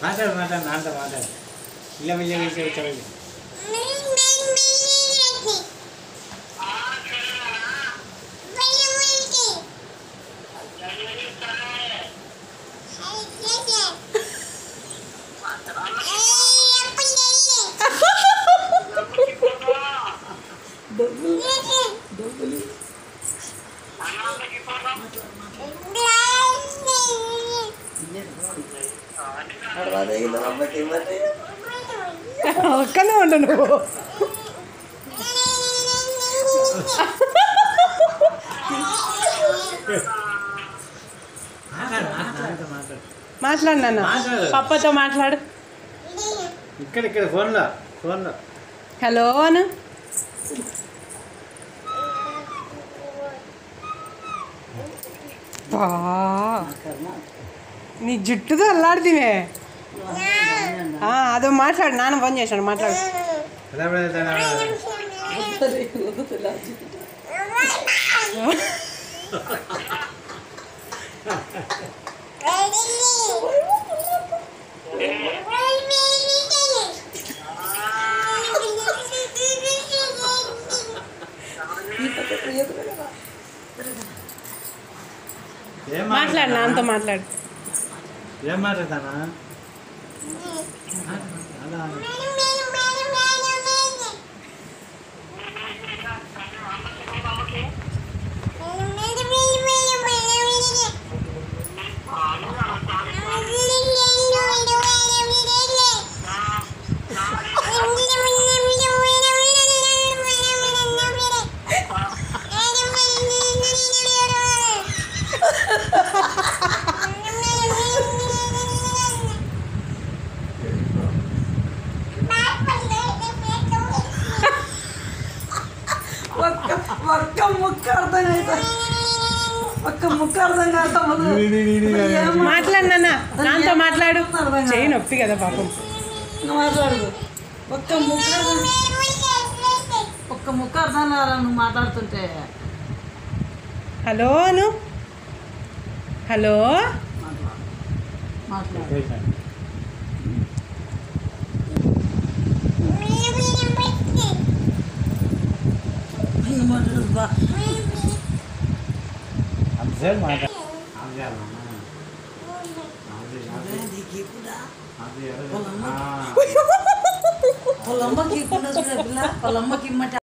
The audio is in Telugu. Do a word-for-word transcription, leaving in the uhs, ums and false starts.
మాట్లాడు మాట్లాడు నాన్నతో మాట్లాడు ఇలా వెళ్ళి వెళ్ళి వచ్చాడు ఒక్కనే ఉండు నువ్వు మాట్లాడు నాన్న పప్పతో మాట్లాడు ఇక్కడ ఇక్కడ ఫోన్లో ఫోన్లో హలో అను బా నీ జుట్టుతో అల్లాడుతీవే అదో మాట్లాడు నాన్న ఫోన్ చేశాడు మాట్లాడు మాట్లాడు నాన్నతో మాట్లాడు ఏం మాట్లాడతానా అలా ఒక్క ముక్క అర్థం అవుతుంది ఒక్క ముక్క అర్థం కాదు మాట్లాడు నాన్న నాన్నతో మాట్లాడు చేయి నొప్పి కదా పాపం మాట్లాడు ఒక్క ముక్క ఒక్క ముక్క అర్థం కాదా నువ్వు మాట్లాడుతుంటే హలో అను హలో మాట్లాడు అంతసేపు మాట్లాడు వాళ్ళమ్మకి పిల్ల వాళ్ళమ్మకి ఇమ్మంటే